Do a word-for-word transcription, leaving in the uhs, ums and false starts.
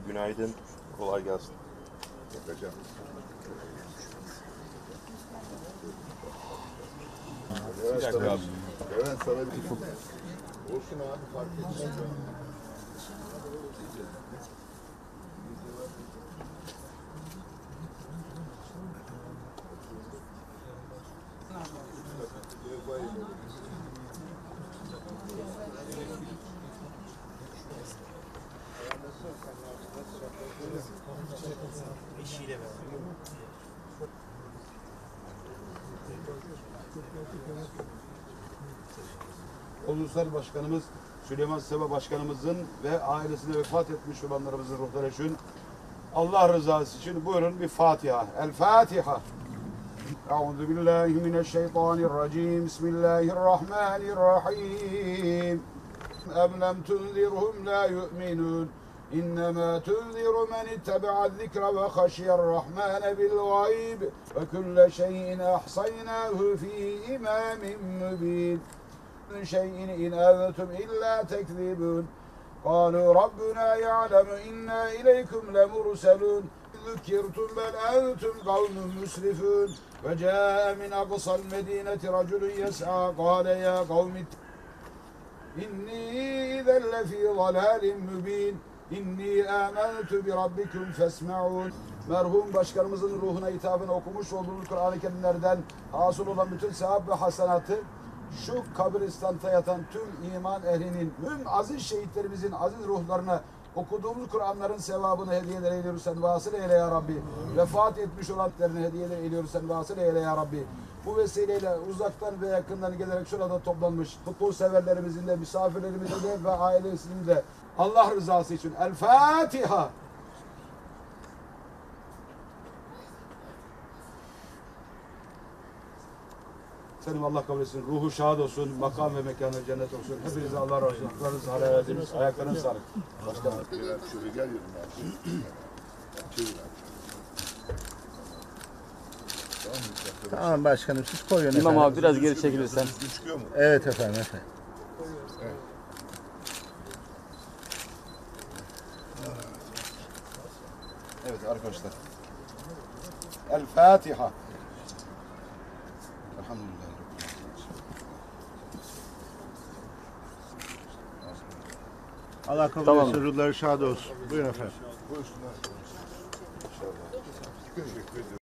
Günaydın, kolay gelsin. Bakacağım. Bir dakika abi. Evet, sana bir olsun abi, fark etmez. Eşiyle beraber. Ulusal Başkanımız Süleyman Seba Başkanımızın ve ailesine vefat etmiş olanlarımızın ruhları için Allah rızası için buyurun bir Fatiha. El Fatiha. Euzu billahi mineşşeytanirracim. Bismillahirrahmanirrahim. Em lem tunzirhum la yu'minun. İnnemâ tunziru men ittebe'a zikra ve haşiyerrahmâne bil gayb ve kulle şeyin ahsaynâhu fî imâmin mübîn. şeyin in entum illa tekzibun. Qalu rabbuna ya'lemu inna ileykum lemurselun. Zükirtum bel entum kavmun müsrifun. Ve câe min aqsal medîneti raculun yes'a. Qâle ya kavmi inni izen lefî dalâlin mübîn. İnni âmentu bi rabbikum fesma'un. Merhum başkanımızın ruhuna hitaben okumuş olduğumuz Kur'an-ı Kerimlerden hasıl olan bütün sevap ve hasenatı şu kabristanda yatan tüm iman ehlinin, tüm aziz şehitlerimizin aziz ruhlarına okuduğumuz Kur'anların sevabını hediyeler eyliyoruz sen vasıl eyle ya Rabbi. Vefat etmiş olanlarını hediyeler eyliyoruz sen vasıl eyle ya Rabbi. Bu vesileyle uzaktan ve yakından gelerek şurada toplanmış futbol severlerimizin de, misafirlerimizin de ve ailesinin de Allah rızası için El Fatiha. Senin Allah kabul etsin. Ruhu şad olsun. Makam ve mekanı cennet olsun. Hepinize Allah razı olsun. Haklarınızı helal ediniz. Ayaklarınız sağlık. Başkanım. Şöyle gel yürüme abi. Çevir abi. Tamam başkanım siz koyun İmam efendim. abi biraz geri çekilirsen. Çıkıyor mu? Evet efendim efendim. Evet arkadaşlar. El Fatiha. Elhamdülillah. Allah kabul Tamam. etsin. Ruhları şad olsun. Buyurun efendim. Buyursunlar. İnşallah. Teşekkür ederim.